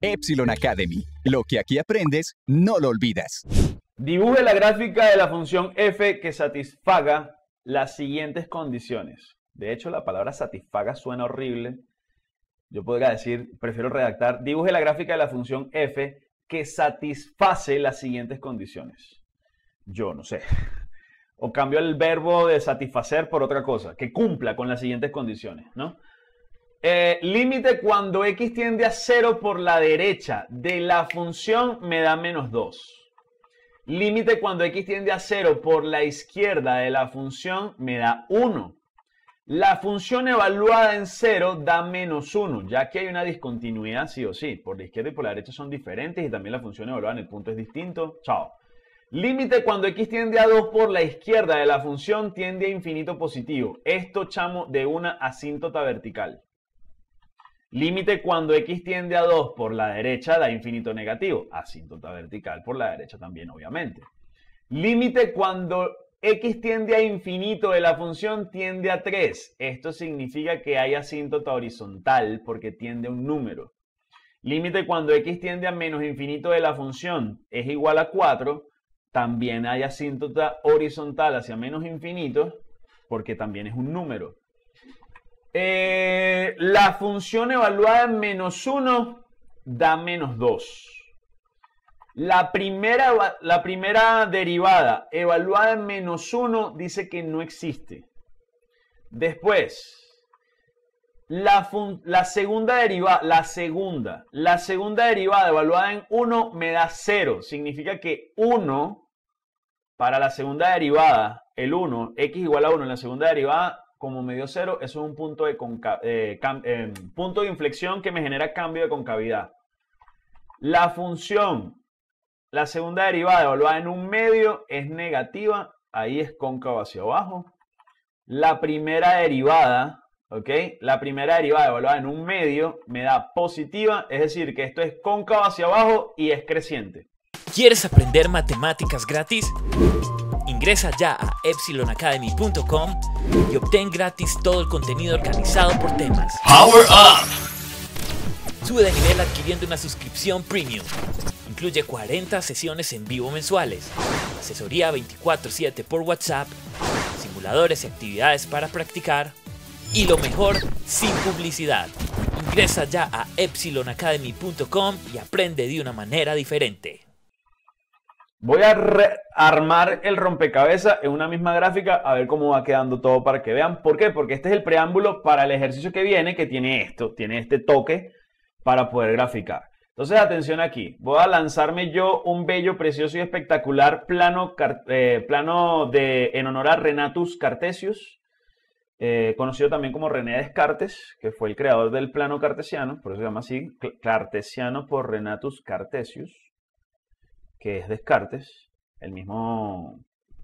Epsilon Academy. Lo que aquí aprendes, no lo olvidas. Dibuje la gráfica de la función f que satisfaga las siguientes condiciones. De hecho, la palabra satisfaga suena horrible. Yo podría decir, prefiero redactar, dibuje la gráfica de la función f que satisface las siguientes condiciones. Yo no sé. O cambio el verbo de satisfacer por otra cosa, que cumpla con las siguientes condiciones, ¿no? Límite cuando x tiende a 0 por la derecha de la función me da menos 2. Límite cuando x tiende a 0 por la izquierda de la función me da 1. La función evaluada en 0 da menos 1, ya que hay una discontinuidad sí o sí. Por la izquierda y por la derecha son diferentes y también la función evaluada en el punto es distinto. Chao. Límite cuando x tiende a 2 por la izquierda de la función tiende a infinito positivo. Esto, chamo, de una asíntota vertical. Límite cuando x tiende a 2 por la derecha da infinito negativo. Asíntota vertical por la derecha también, obviamente. Límite cuando x tiende a infinito de la función tiende a 3. Esto significa que hay asíntota horizontal porque tiende a un número. Límite cuando x tiende a menos infinito de la función es igual a 4. También hay asíntota horizontal hacia menos infinito porque también es un número. La función evaluada en menos 1 da menos 2. La primera derivada evaluada en menos 1 dice que no existe. Después, la segunda derivada evaluada en 1 me da 0. Significa que 1 para la segunda derivada, el 1, x igual a 1 en la segunda derivada, como me dio 0, eso es un punto de inflexión que me genera cambio de concavidad. La función, la segunda derivada evaluada en un medio es negativa, ahí es cóncavo hacia abajo. La primera derivada, ¿ok? La primera derivada evaluada en un medio me da positiva, es decir, que esto es cóncavo hacia abajo y es creciente. ¿Quieres aprender matemáticas gratis? Ingresa ya a epsilonacademy.com y obtén gratis todo el contenido organizado por temas. Power Up! Sube de nivel adquiriendo una suscripción premium. Incluye 40 sesiones en vivo mensuales, asesoría 24/7 por WhatsApp, simuladores y actividades para practicar, y lo mejor, sin publicidad. Ingresa ya a epsilonacademy.com y aprende de una manera diferente. Voy a armar el rompecabezas en una misma gráfica a ver cómo va quedando todo para que vean. ¿Por qué? Porque este es el preámbulo para el ejercicio que viene, que tiene esto, tiene este toque para poder graficar. Entonces, atención aquí. Voy a lanzarme yo un bello, precioso y espectacular plano en honor a Renatus Cartesius, conocido también como René Descartes, que fue el creador del plano cartesiano, por eso se llama así, cartesiano por Renatus Cartesius, que es Descartes, el mismo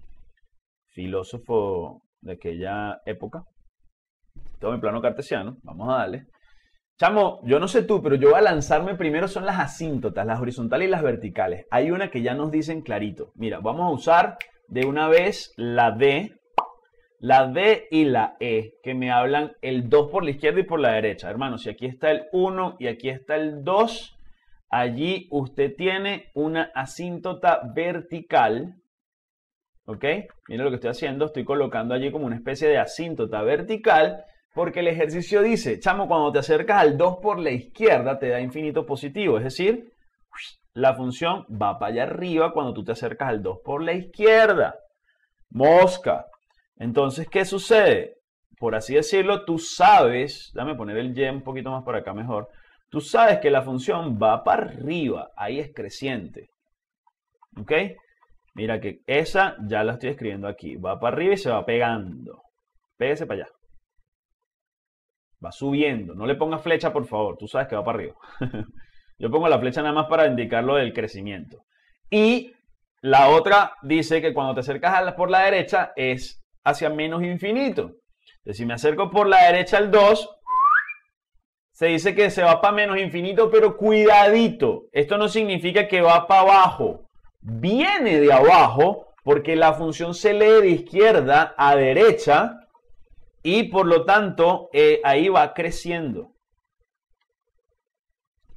filósofo de aquella época. Todo mi plano cartesiano, vamos a darle. Chamo, yo no sé tú, pero yo voy a lanzarme primero son las asíntotas, las horizontales y las verticales. Hay una que ya nos dicen clarito. Mira, vamos a usar de una vez la D y la E, que me hablan el 2 por la izquierda y por la derecha. Hermano, si aquí está el 1 y aquí está el 2... allí usted tiene una asíntota vertical, ¿ok? Mira lo que estoy haciendo, estoy colocando allí como una especie de asíntota vertical, porque el ejercicio dice, chamo, cuando te acercas al 2 por la izquierda te da infinito positivo, es decir, la función va para allá arriba cuando tú te acercas al 2 por la izquierda. Mosca. Entonces, ¿qué sucede? Por así decirlo, tú sabes, déjame poner el y un poquito más por acá mejor. Tú sabes que la función va para arriba, ahí es creciente. ¿Ok? Mira que esa ya la estoy escribiendo aquí. Va para arriba y se va pegando. Pégase para allá. Va subiendo. No le pongas flecha, por favor. Tú sabes que va para arriba. Yo pongo la flecha nada más para indicar lo del crecimiento. Y la otra dice que cuando te acercas por la derecha es hacia menos infinito. Entonces, si me acerco por la derecha al 2... se dice que se va para menos infinito, pero cuidadito. Esto no significa que va para abajo. Viene de abajo porque la función se lee de izquierda a derecha y por lo tanto ahí va creciendo.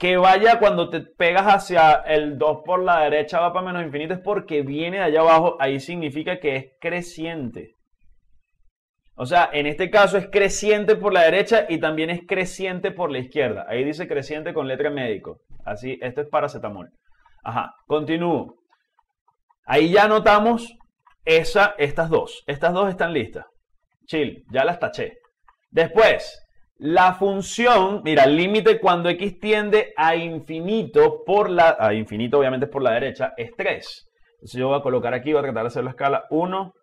que vaya cuando te pegas hacia el 2 por la derecha va para menos infinito es porque viene de allá abajo, ahí significa que es creciente. O sea, en este caso es creciente por la derecha y también es creciente por la izquierda. Ahí dice creciente con letra médico. Así, esto es paracetamol. Ajá, continúo. Ahí ya notamos estas dos. Estas dos están listas. Chill, ya las taché. Después, la función, mira, el límite cuando x tiende a infinito a infinito obviamente por la derecha, es 3. Entonces yo voy a colocar aquí, voy a tratar de hacer la escala 1,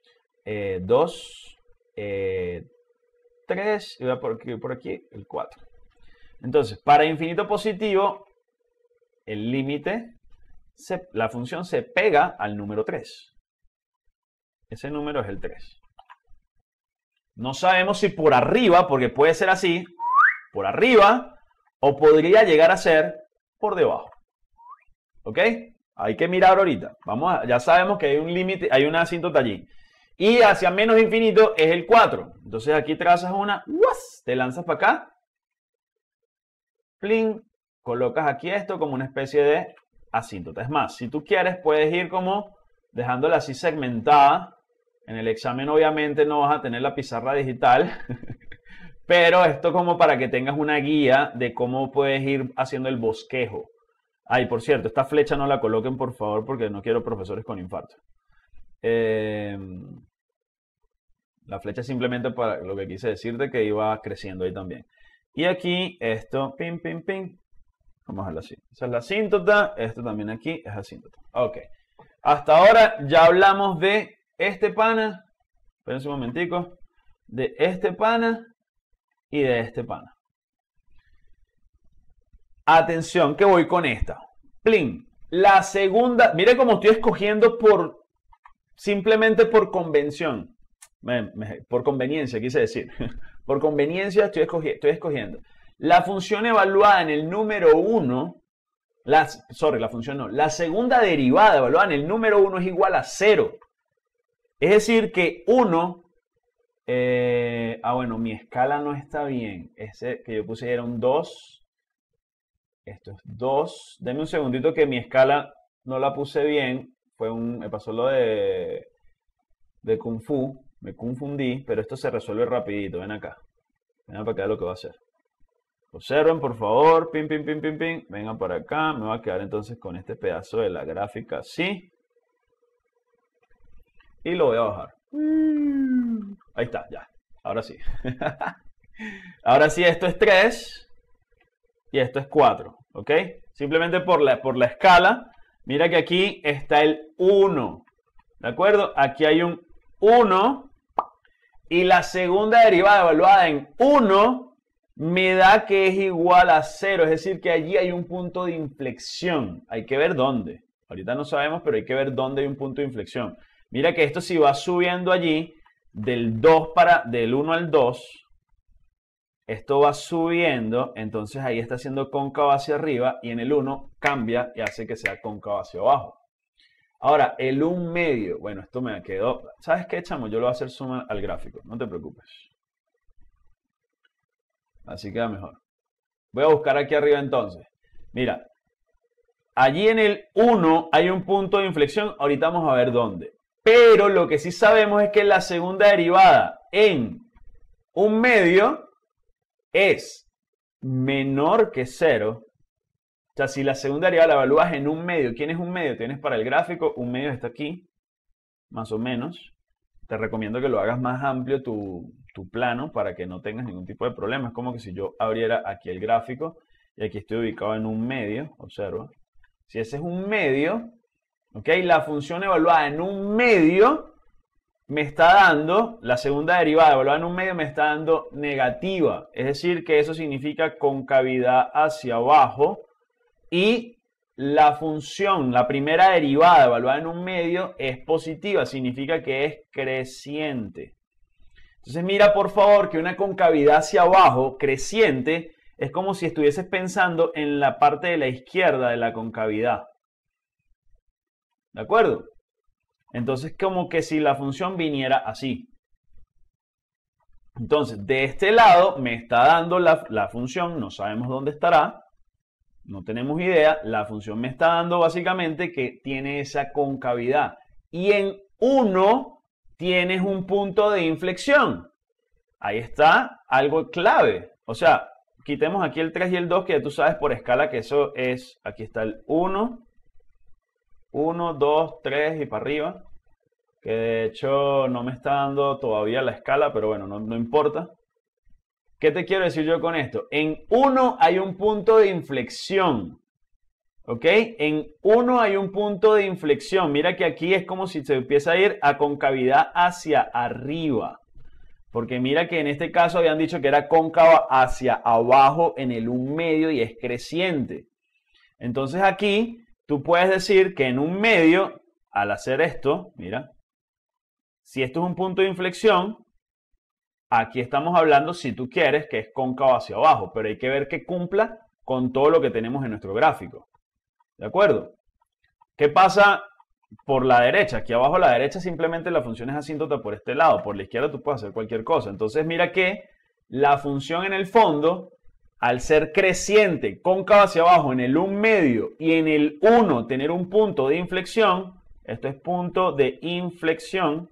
2, 3, y voy a por aquí el 4. Entonces, para infinito positivo, el límite, la función se pega al número 3. Ese número es el 3. No sabemos si por arriba, porque puede ser así, por arriba, o podría llegar a ser por debajo. ¿Ok? Hay que mirar ahorita. Ya sabemos que hay un límite, hay una asíntota allí. Y hacia menos infinito es el 4. Entonces aquí trazas una, te lanzas para acá, plin, colocas aquí esto como una especie de asíntota. Es más, si tú quieres, puedes ir como dejándola así segmentada. En el examen obviamente no vas a tener la pizarra digital, pero esto como para que tengas una guía de cómo puedes ir haciendo el bosquejo. Ay, por cierto, esta flecha no la coloquen por favor porque no quiero profesores con infarto. La flecha simplemente para lo que quise decirte que iba creciendo ahí también. Y aquí esto, pim, pim, pim. Vamos a verlo así. Esa es la asíntota, esto también aquí es asíntota. Ok. Hasta ahora ya hablamos de este pana, espérense un momentico, de este pana y de este pana. Atención que voy con esta. Plin. La segunda, mire cómo estoy escogiendo simplemente por convención. Por conveniencia, quise decir. Por conveniencia estoy escogiendo. La función evaluada en el número 1, la segunda derivada evaluada en el número 1 es igual a 0. Es decir que 1, bueno, mi escala no está bien. Ese que yo puse era un 2. Esto es 2. Denme un segundito que mi escala no la puse bien. Me pasó lo de Kung Fu. Me confundí, pero esto se resuelve rapidito. Ven acá. Ven para acá lo que voy a hacer. Observen, por favor. Pim, pim, pim, pim, pim. Vengan para acá. Me voy a quedar entonces con este pedazo de la gráfica así. Y lo voy a bajar. Ahí está, ya. Ahora sí. Ahora sí, esto es 3. Y esto es 4. ¿Ok? Simplemente por la escala. Mira que aquí está el 1. ¿De acuerdo? Aquí hay un 1. Y la segunda derivada evaluada en 1 me da que es igual a 0. Es decir, que allí hay un punto de inflexión. Hay que ver dónde. Ahorita no sabemos, pero hay que ver dónde hay un punto de inflexión. Mira que esto si va subiendo allí, del 1 al 2, esto va subiendo, entonces ahí está haciendo cóncavo hacia arriba, y en el 1 cambia y hace que sea cóncavo hacia abajo. Ahora, el 1 medio, bueno, esto me quedó, ¿sabes qué, chamo? Yo lo voy a hacer suma al gráfico, no te preocupes. Así queda mejor. Voy a buscar aquí arriba entonces. Mira, allí en el 1 hay un punto de inflexión, ahorita vamos a ver dónde. Pero lo que sí sabemos es que la segunda derivada en 1 medio es menor que 0. O sea, si la segunda derivada la evalúas en 1 medio, ¿quién es 1 medio? Tienes para el gráfico, 1 medio está aquí, más o menos. Te recomiendo que lo hagas más amplio tu plano para que no tengas ningún tipo de problema. Es como que si yo abriera aquí el gráfico y aquí estoy ubicado en 1 medio, observa. Si ese es 1 medio... ¿ok? La función evaluada en 1 medio me está dando, la segunda derivada evaluada en 1 medio me está dando negativa. Es decir, que eso significa concavidad hacia abajo. Y la función, la primera derivada evaluada en 1 medio es positiva. Significa que es creciente. Entonces mira por favor que una concavidad hacia abajo creciente es como si estuvieses pensando en la parte de la izquierda de la concavidad. ¿De acuerdo? Entonces, como que si la función viniera así. Entonces, de este lado me está dando la función, no sabemos dónde estará. No tenemos idea. La función me está dando básicamente que tiene esa concavidad. Y en 1 tienes un punto de inflexión. Ahí está algo clave. O sea, quitemos aquí el 3 y el 2, que ya tú sabes por escala que eso es, aquí está el 1, 1, 2, 3 y para arriba. Que de hecho no me está dando todavía la escala, pero bueno, no importa. ¿Qué te quiero decir yo con esto? En 1 hay un punto de inflexión. ¿Ok? En 1 hay un punto de inflexión. Mira que aquí es como si se empieza a ir a concavidad hacia arriba. Porque mira que en este caso habían dicho que era cóncava hacia abajo en el 1/2 y es creciente. Entonces aquí tú puedes decir que en 1/2, al hacer esto, mira, si esto es un punto de inflexión, aquí estamos hablando, si tú quieres, que es cóncavo hacia abajo, pero hay que ver que cumpla con todo lo que tenemos en nuestro gráfico. ¿De acuerdo? ¿Qué pasa por la derecha? Aquí abajo a la derecha simplemente la función es asíntota por este lado. Por la izquierda tú puedes hacer cualquier cosa. Entonces mira que la función en el fondo, al ser creciente, cóncava hacia abajo en el 1/2 y en el 1 tener un punto de inflexión, esto es punto de inflexión,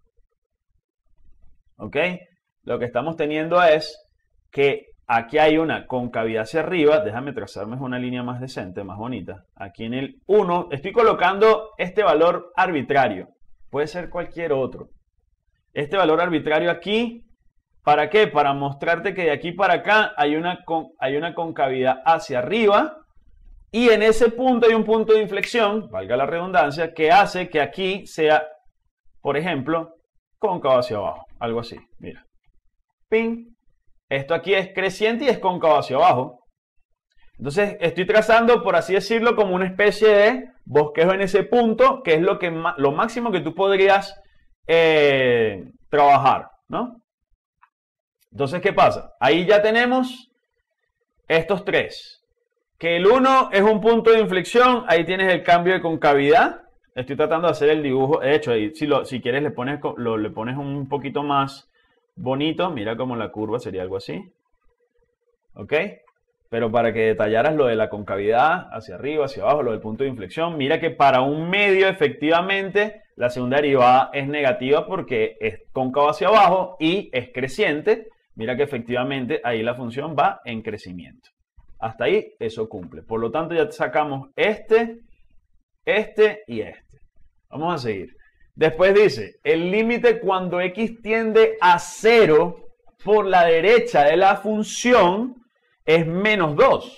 ¿ok? Lo que estamos teniendo es que aquí hay una concavidad hacia arriba. Déjame trazarme una línea más decente, más bonita. Aquí en el 1 estoy colocando este valor arbitrario. Puede ser cualquier otro. Este valor arbitrario aquí, ¿para qué? Para mostrarte que de aquí para acá hay una concavidad hacia arriba. Y en ese punto hay un punto de inflexión, valga la redundancia, que hace que aquí sea, por ejemplo, cóncavo hacia abajo. Algo así, mira. Ping. Esto aquí es creciente y es cóncavo hacia abajo. Entonces estoy trazando, por así decirlo, como una especie de bosquejo en ese punto, que es lo máximo que tú podrías trabajar, ¿no? Entonces, ¿qué pasa? Ahí ya tenemos estos tres. Que el 1 es un punto de inflexión, ahí tienes el cambio de concavidad. Estoy tratando de hacer el dibujo. De hecho, ahí, si quieres le pones un poquito más bonito. Mira como la curva sería algo así. ¿Ok? Pero para que detallaras lo de la concavidad, hacia arriba, hacia abajo, lo del punto de inflexión. Mira que para 1/2 efectivamente la segunda derivada es negativa porque es cóncavo hacia abajo y es creciente. Mira que efectivamente ahí la función va en crecimiento. Hasta ahí eso cumple. Por lo tanto ya sacamos este y este. Vamos a seguir. Después dice, el límite cuando x tiende a 0 por la derecha de la función es -2.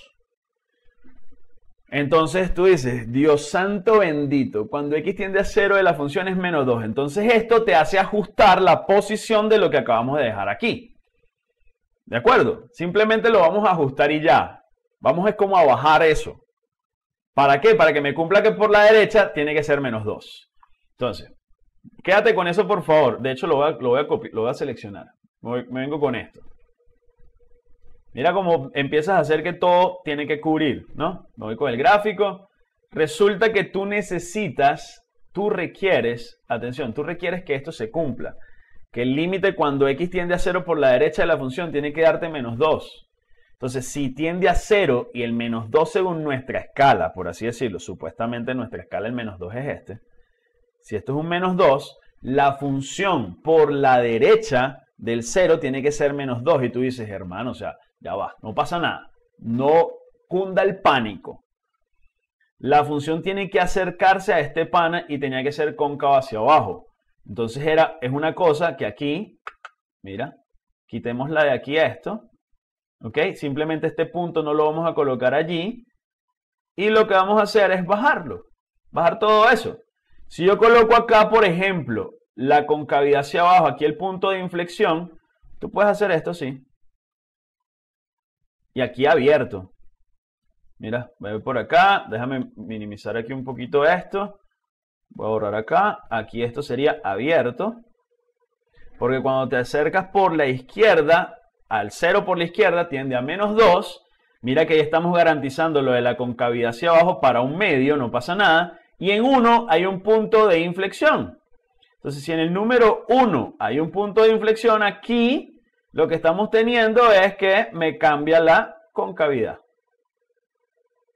Entonces tú dices, Dios santo bendito, cuando x tiende a 0 de la función es -2. Entonces esto te hace ajustar la posición de lo que acabamos de dejar aquí. ¿De acuerdo? Simplemente lo vamos a ajustar y ya. Vamos es como a bajar eso. ¿Para qué? Para que me cumpla que por la derecha tiene que ser -2. Entonces, quédate con eso por favor. De hecho lo voy a seleccionar. Me vengo con esto. Mira cómo empiezas a hacer que todo tiene que cubrir, ¿no? Me voy con el gráfico. Resulta que tú requieres que esto se cumpla. Que el límite cuando x tiende a 0 por la derecha de la función tiene que darte -2. Entonces, si tiende a 0 y el -2 según nuestra escala, por así decirlo, supuestamente nuestra escala el -2 es este. Si esto es un -2, la función por la derecha del 0 tiene que ser -2. Y tú dices, hermano, o sea, ya va, no pasa nada. No cunda el pánico. La función tiene que acercarse a este pana y tenía que ser cóncava hacia abajo. Entonces es una cosa que aquí, mira, quitémosla de aquí a esto. ¿Ok? Simplemente este punto no lo vamos a colocar allí. Y lo que vamos a hacer es bajarlo. Bajar todo eso. Si yo coloco acá, por ejemplo, la concavidad hacia abajo, aquí el punto de inflexión, tú puedes hacer esto así. Y aquí abierto. Mira, voy por acá. Déjame minimizar aquí un poquito esto. Voy a borrar acá. Aquí esto sería abierto. Porque cuando te acercas por la izquierda, al 0 por la izquierda tiende a -2. Mira que ya estamos garantizando lo de la concavidad hacia abajo para 1/2, no pasa nada. Y en 1 hay un punto de inflexión. Entonces, si en el número 1 hay un punto de inflexión, aquí lo que estamos teniendo es que me cambia la concavidad.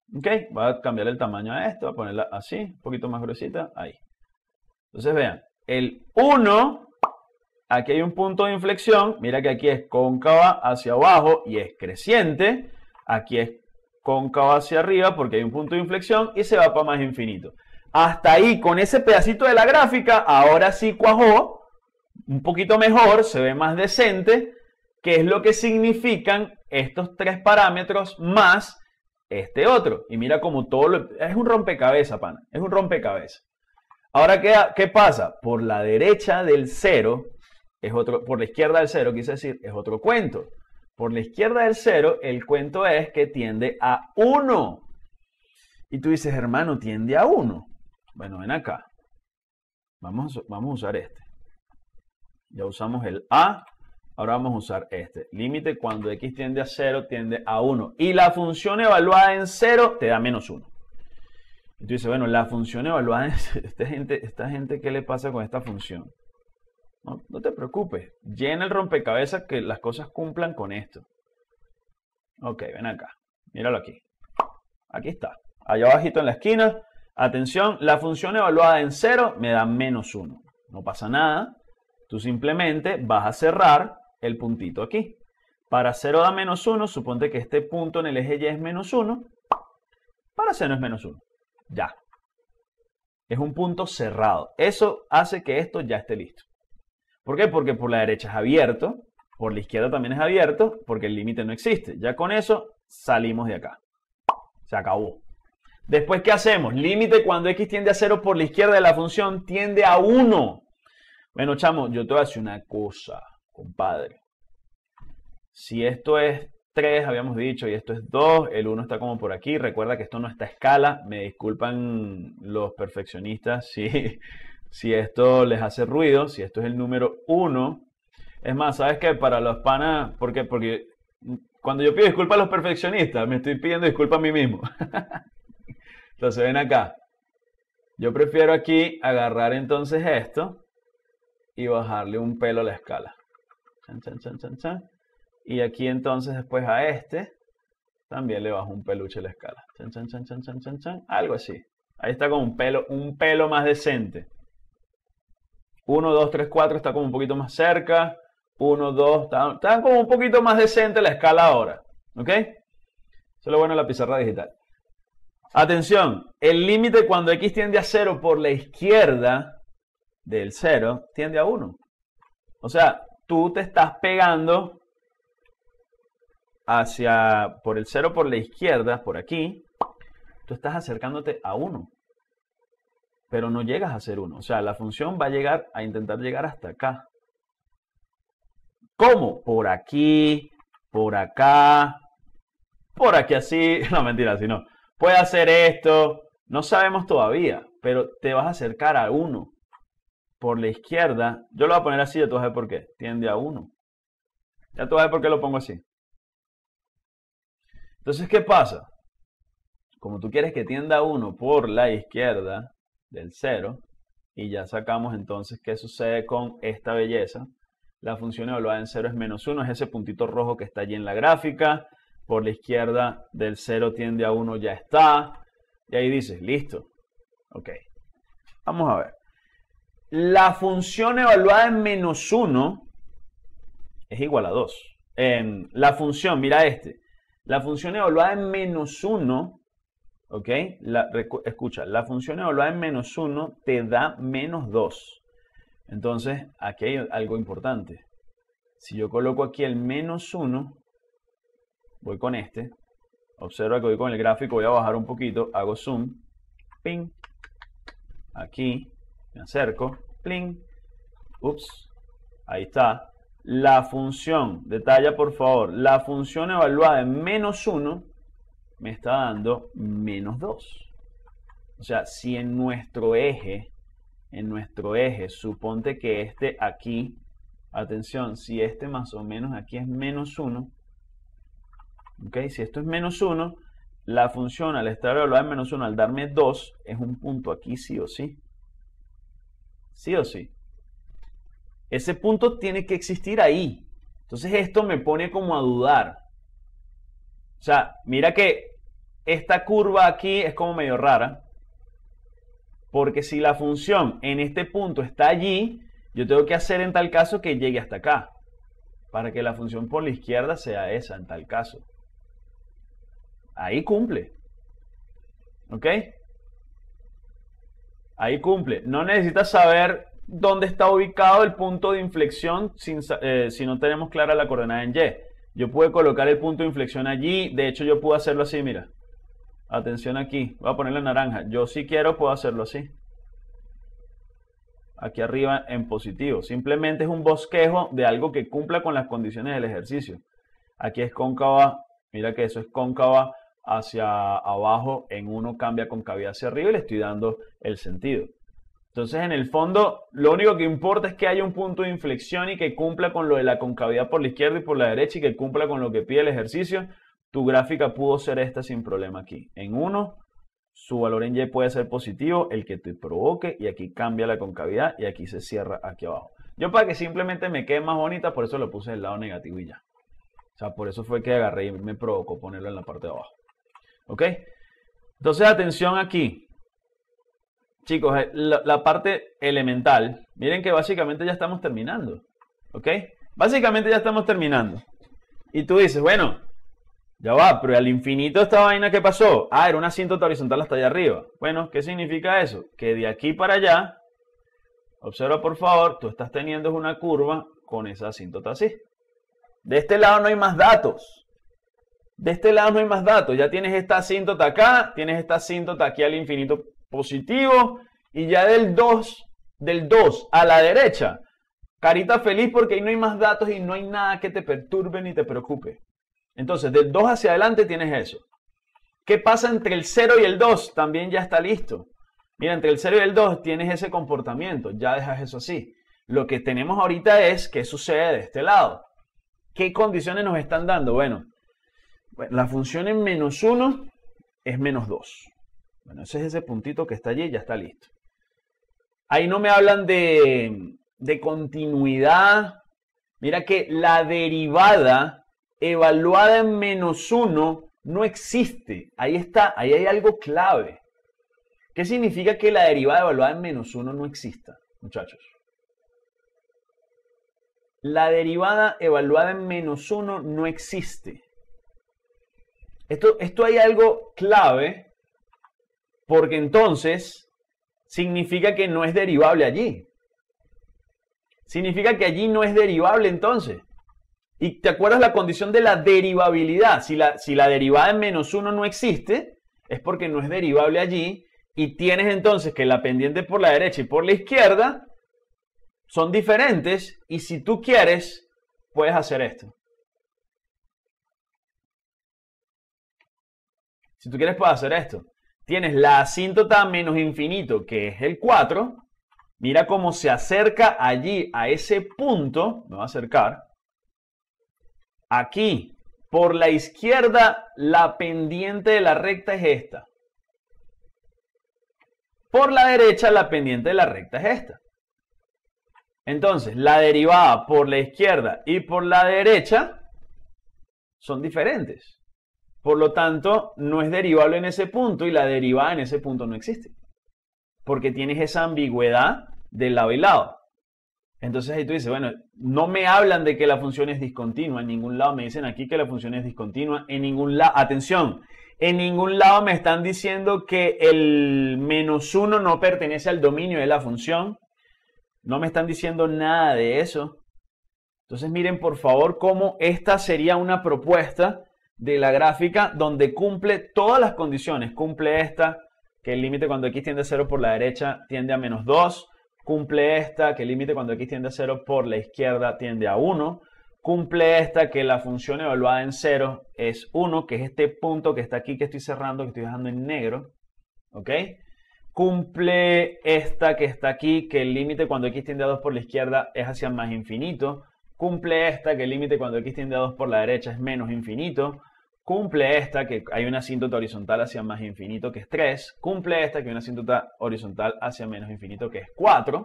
Ok, voy a cambiar el tamaño a esto, voy a ponerla así, un poquito más gruesita, ahí. Entonces vean, el 1, aquí hay un punto de inflexión, mira que aquí es cóncava hacia abajo y es creciente, aquí es cóncava hacia arriba porque hay un punto de inflexión y se va para más infinito. Hasta ahí, con ese pedacito de la gráfica, ahora sí cuajó, un poquito mejor, se ve más decente, que es lo que significan estos 3 parámetros más este otro. Y mira como es un rompecabezas, pana, es un rompecabezas. Ahora, ¿qué pasa? Por la derecha del 0, es otro, por la izquierda del 0, quise decir, es otro cuento. Por la izquierda del 0, el cuento es que tiende a 1. Y tú dices, hermano, tiende a 1. Bueno, ven acá. Vamos a usar este. Ya usamos el A. Ahora vamos a usar este. Límite cuando x tiende a 0, tiende a 1. Y la función evaluada en 0 te da menos 1. Y tú dices, bueno, la función evaluada en 0, esta gente, ¿qué le pasa con esta función? No te preocupes. Llena el rompecabezas que las cosas cumplan con esto. Ok, ven acá. Míralo aquí. Aquí está. Allá abajito en la esquina. Atención, la función evaluada en 0 me da menos 1. No pasa nada. Tú simplemente vas a cerrar el puntito aquí. Para 0 da menos 1, suponte que este punto en el eje Y es menos 1. Para 0 es menos 1. Ya. Es un punto cerrado. Eso hace que esto ya esté listo. ¿Por qué? Porque por la derecha es abierto, por la izquierda también es abierto, porque el límite no existe. Ya con eso salimos de acá. Se acabó. Después, ¿qué hacemos? Límite cuando x tiende a 0 por la izquierda de la función tiende a 1. Bueno, chamo, yo te voy a decir una cosa, compadre. Si esto es 3, habíamos dicho, y esto es 2, el 1 está como por aquí. Recuerda que esto no está a escala. Me disculpan los perfeccionistas si esto les hace ruido, si esto es el número 1. Es más, ¿sabes qué? Para los panas, ¿por qué? Porque cuando yo pido disculpas a los perfeccionistas, me estoy pidiendo disculpas a mí mismo. Entonces ven acá. Yo prefiero aquí agarrar entonces esto y bajarle un pelo a la escala. Chan, chan, chan, chan, chan. Y aquí entonces después a este también le bajo un peluche a la escala. Chan, chan, chan, chan, chan, chan, chan. Algo así. Ahí está con un pelo más decente. 1, 2, 3, 4 está como un poquito más cerca. 1, 2, está como un poquito más decente la escala ahora. ¿Ok? Eso es lo bueno de la pizarra digital. Atención, el límite cuando x tiende a 0 por la izquierda del 0 tiende a 1. O sea, tú te estás pegando por el 0 por la izquierda, por aquí. Tú estás acercándote a 1. Pero no llegas a ser 1. O sea, la función va a intentar llegar hasta acá. ¿Cómo? Por aquí, por acá, por aquí así. No, mentira, así no. Puede hacer esto. No sabemos todavía, pero te vas a acercar a 1. Por la izquierda, yo lo voy a poner así, ya tú vas a ver por qué. Tiende a 1. Ya tú vas a ver por qué lo pongo así. Entonces, ¿qué pasa? Como tú quieres que tienda a 1 por la izquierda del 0, y ya sacamos entonces qué sucede con esta belleza. La función evaluada en 0 es menos 1, es ese puntito rojo que está allí en la gráfica. Por la izquierda del 0 tiende a 1, ya está. Y ahí dices, listo. Ok. Vamos a ver. La función evaluada en menos 1 es igual a 2. La función, mira este. La función evaluada en menos 1, ¿ok? Escucha, la función evaluada en menos 1 te da menos 2. Entonces, aquí hay algo importante. Si yo coloco aquí el menos 1, voy con este. Observa que voy con el gráfico, voy a bajar un poquito, hago zoom. Ping. Aquí, me acerco. Pling. Ups. Ahí está. La función, detalla por favor, la función evaluada en menos 1 me está dando menos 2. O sea, si en nuestro eje, suponte que este aquí, atención, si este más o menos aquí es menos 1, ¿ok? Si esto es menos 1, la función al estar evaluada en menos 1, al darme 2, es un punto aquí sí o sí. Sí o sí. Ese punto tiene que existir ahí. Entonces esto me pone como a dudar. O sea, mira que esta curva aquí es como medio rara. Porque si la función en este punto está allí, yo tengo que hacer en tal caso que llegue hasta acá. Para que la función por la izquierda sea esa en tal caso. Ahí cumple. ¿Ok? Ahí cumple. No necesitas saber dónde está ubicado el punto de inflexión si no tenemos clara la coordenada en Y. Yo puedo colocar el punto de inflexión allí. De hecho, yo puedo hacerlo así, mira. Atención aquí. Voy a ponerle naranja. Yo si quiero puedo hacerlo así. Aquí arriba en positivo. Simplemente es un bosquejo de algo que cumpla con las condiciones del ejercicio. Aquí es cóncava. Mira que eso es cóncava hacia abajo. En uno cambia concavidad hacia arriba y le estoy dando el sentido. Entonces, en el fondo, lo único que importa es que haya un punto de inflexión y que cumpla con lo de la concavidad por la izquierda y por la derecha y que cumpla con lo que pide el ejercicio. Tu gráfica pudo ser esta sin problema aquí. En 1, su valor en Y puede ser positivo, el que te provoque, y aquí cambia la concavidad y aquí se cierra aquí abajo. Yo para que simplemente me quede más bonita, por eso lo puse del lado negativo y ya. O sea, por eso fue que agarré y me provocó ponerlo en la parte de abajo. ¿Ok? Entonces, atención aquí. Chicos, la parte elemental, miren que básicamente ya estamos terminando. ¿Ok? Básicamente ya estamos terminando. Y tú dices, bueno, ya va, pero al infinito esta vaina, ¿qué pasó? Ah, era una asíntota horizontal hasta allá arriba. Bueno, ¿qué significa eso? Que de aquí para allá, observa por favor, tú estás teniendo una curva con esa asíntota así. De este lado no hay más datos. De este lado no hay más datos. Ya tienes esta asíntota acá, tienes esta asíntota aquí al infinito positivo, y ya del 2 a la derecha, carita feliz porque ahí no hay más datos y no hay nada que te perturbe ni te preocupe. Entonces, del 2 hacia adelante tienes eso. ¿Qué pasa entre el 0 y el 2? También ya está listo. Mira, entre el 0 y el 2 tienes ese comportamiento, ya dejas eso así. Lo que tenemos ahorita es qué sucede de este lado. ¿Qué condiciones nos están dando? Bueno, la función en -1 es -2. Bueno, ese es ese puntito que está allí, ya está listo. Ahí no me hablan de continuidad. Mira que la derivada evaluada en -1 no existe. Ahí está, ahí hay algo clave. ¿Qué significa que la derivada evaluada en -1 no exista, muchachos? La derivada evaluada en -1 no existe. Esto hay algo clave. Porque entonces significa que no es derivable allí. Significa que allí no es derivable entonces. ¿Y te acuerdas la condición de la derivabilidad? Si la derivada en -1 no existe, es porque no es derivable allí. Y tienes entonces que la pendiente por la derecha y por la izquierda son diferentes. Y si tú quieres, puedes hacer esto. Si tú quieres, puedes hacer esto. Tienes la asíntota menos infinito, que es el 4. Mira cómo se acerca allí a ese punto. Me voy a acercar. Aquí, por la izquierda, la pendiente de la recta es esta. Por la derecha, la pendiente de la recta es esta. Entonces, la derivada por la izquierda y por la derecha son diferentes. Por lo tanto, no es derivable en ese punto y la derivada en ese punto no existe. Porque tienes esa ambigüedad de lado y lado. Entonces ahí tú dices, bueno, no me hablan de que la función es discontinua. En ningún lado me dicen aquí que la función es discontinua. En ningún lado, atención, en ningún lado me están diciendo que el -1 no pertenece al dominio de la función. No me están diciendo nada de eso. Entonces miren por favor cómo esta sería una propuesta de la gráfica donde cumple todas las condiciones. Cumple esta, que el límite cuando x tiende a 0 por la derecha tiende a -2. Cumple esta, que el límite cuando x tiende a 0 por la izquierda tiende a 1. Cumple esta, que la función evaluada en 0 es 1, que es este punto que está aquí, que estoy cerrando, que estoy dejando en negro. ¿Ok? Cumple esta que está aquí, que el límite cuando x tiende a 2 por la izquierda es hacia más infinito. Cumple esta, que el límite cuando x tiende a 2 por la derecha es menos infinito. Cumple esta, que hay una asíntota horizontal hacia más infinito, que es 3. Cumple esta, que hay una asíntota horizontal hacia menos infinito, que es 4.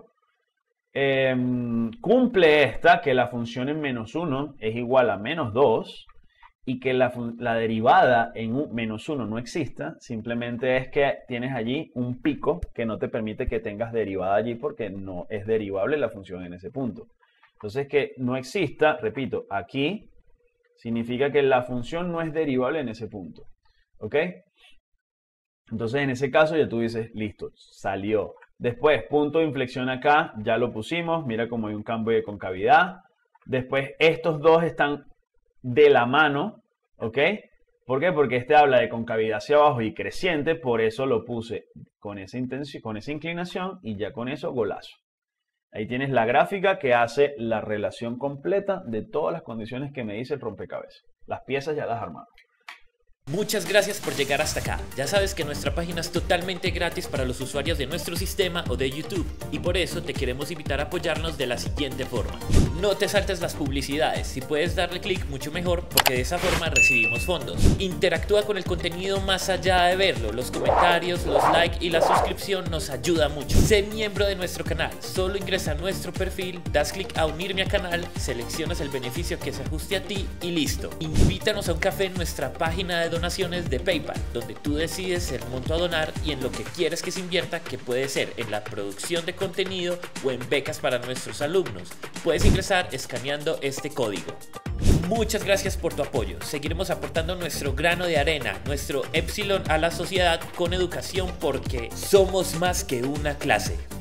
Cumple esta, que la función en -1 es igual a -2. y que la derivada en -1 no exista, simplemente es que tienes allí un pico que no te permite que tengas derivada allí porque no es derivable la función en ese punto. Entonces que no exista, repito, aquí significa que la función no es derivable en ese punto. ¿Ok? Entonces en ese caso ya tú dices, listo, salió. Después, punto de inflexión acá, ya lo pusimos, mira cómo hay un cambio de concavidad. Después, estos dos están de la mano, ¿ok? ¿Por qué? Porque este habla de concavidad hacia abajo y creciente, por eso lo puse con esa inclinación y ya con eso, golazo. Ahí tienes la gráfica que hace la relación completa de todas las condiciones que me dice el rompecabezas. Las piezas ya las armamos. Muchas gracias por llegar hasta acá. Ya sabes que nuestra página es totalmente gratis para los usuarios de nuestro sistema o de YouTube y por eso te queremos invitar a apoyarnos de la siguiente forma. No te saltes las publicidades, si puedes darle clic mucho mejor porque de esa forma recibimos fondos. Interactúa con el contenido más allá de verlo, los comentarios, los likes y la suscripción nos ayuda mucho. Sé miembro de nuestro canal, solo ingresa a nuestro perfil, das clic a unirme a canal, seleccionas el beneficio que se ajuste a ti y listo. Invítanos a un café en nuestra página de donaciones de PayPal, donde tú decides el monto a donar y en lo que quieres que se invierta, que puede ser en la producción de contenido o en becas para nuestros alumnos. Puedes ingresar escaneando este código. Muchas gracias por tu apoyo. Seguiremos aportando nuestro grano de arena, nuestro épsilon a la sociedad con educación porque somos más que una clase.